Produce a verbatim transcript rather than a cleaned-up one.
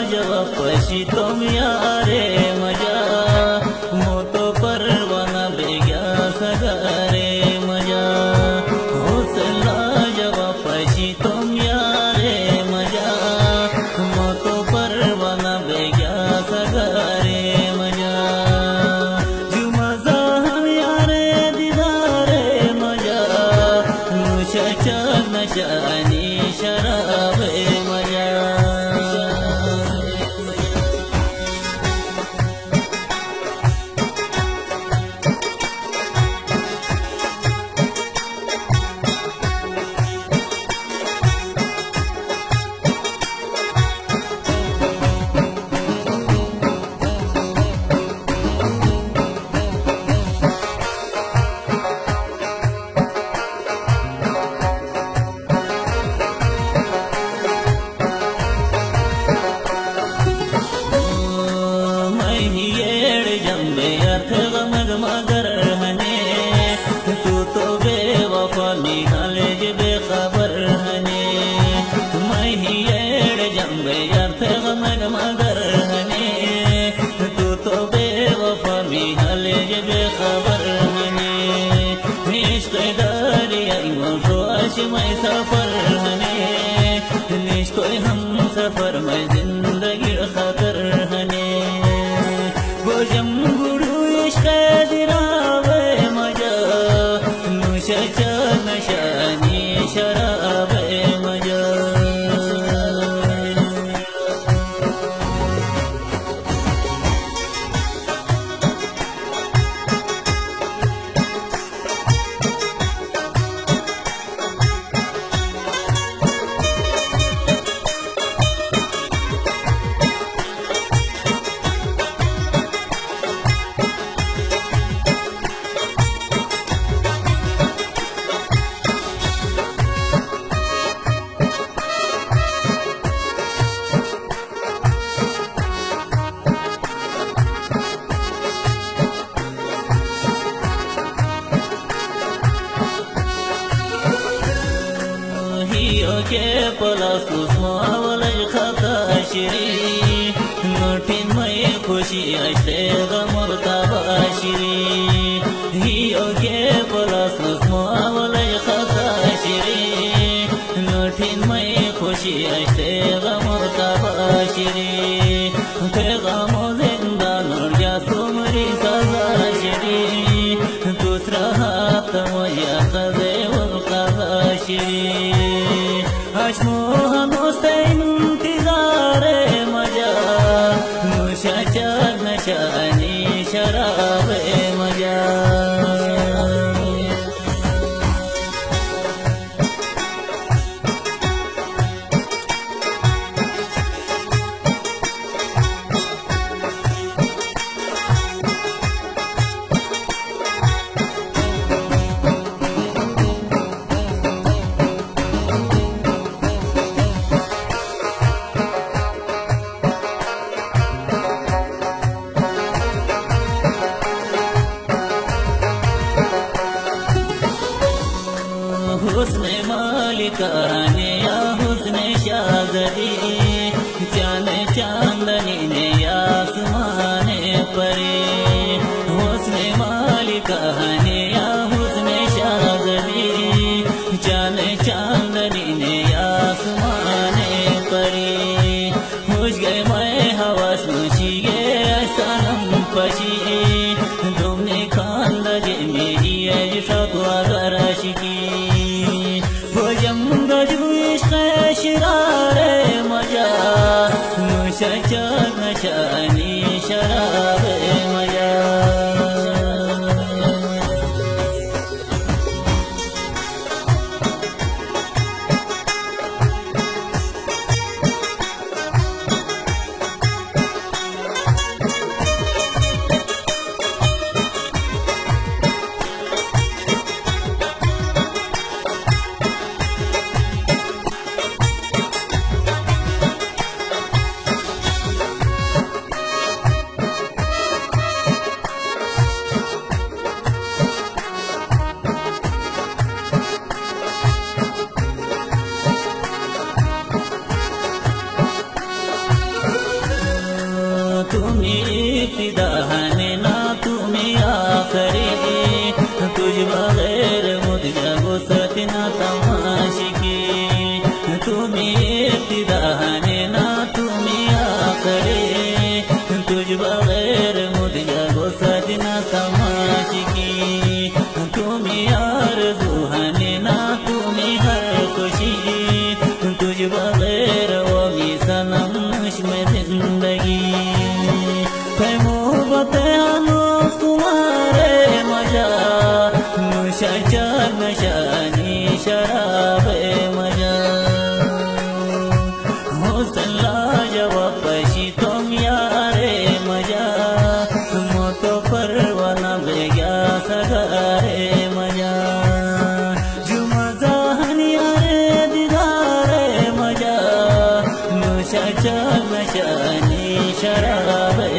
जवाब पशी तुम यारे मजा मोतो परवाना बेग्या सगारे मजा होसला जवाब पशी तुम यारे मजा मोतो परवाना बेग्या सगारे मजा जुमजा हम यारे दीदारे मजा मुशा नशानी शराब मजा मगर हने तू तो बेवफा निहाल जे बेखबर हने मैं ही येड़ जंबे अर्थ गमग मगर हने तू तो बेवफा निहाल जे बेखबर हने इश्क दरिया वो आश मैं सफर हने निश्क हम सफर में जिंदगी खतर हने वो जम दिरावे मजा नुशा नशानी शराब मजा के पलास मावल खाता श्री नोटिन में खुशी ऐसे गमरता बाश्री हियो के पलास मावल खाता श्री नोटिन में खुशी ऐसे गमरता बाश्री पैगाम जिंदा नूरिया तुमरी सजा श्री दूसरा हाथ मुझे कदे उनका श्री अश्मो हमुस्तैन इंतज़ारे मजा मुशा नशानी शराब मजा हुस्न मालिकाने या हुस्न शाज़दी चांद चांदनी ने आसमाने परे हुस्न मालिकाने या हुस्न शाज़दी चांद चांदनी ने आसमाने परे खुश गए मैं हवस खुशी गए सनम पशी तुमने खांदा जे मेरी शतवा गराशिकी शरारे मजा मुशा नशानी शराब मजा तुम्ही इब्तिदा है ना तुम्ही आखरी तुझ बगैर मुझे वसत ना तमाशिकी तुम्ही इब्तिदा है ना तुम्ही आखरी तुझ बगैर मुझे वसत ना तमाशिकी तुम्ही आरज़ू है ना तुम्ही हर खुशी तुझ बगैर वो भी सनम में जिंदगी है मोहब्बत अनुस तुम्हारे मजा नशा चार नशानी शराब मजा मुसल्ला जवाब पशी तुम यारे मजा मोतो परवाना बेगा सगारे मजा जुमजान यारे दीदारे मजा नशा चार नशानी शराब